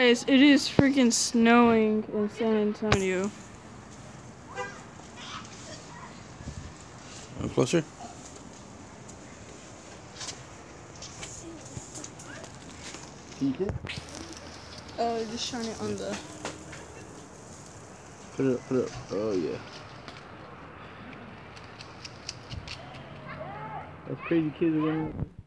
Guys, it is freaking snowing in San Antonio. Closer. Oh, just shine it on the. Put it up, put it up. Oh yeah. That's crazy kids are running.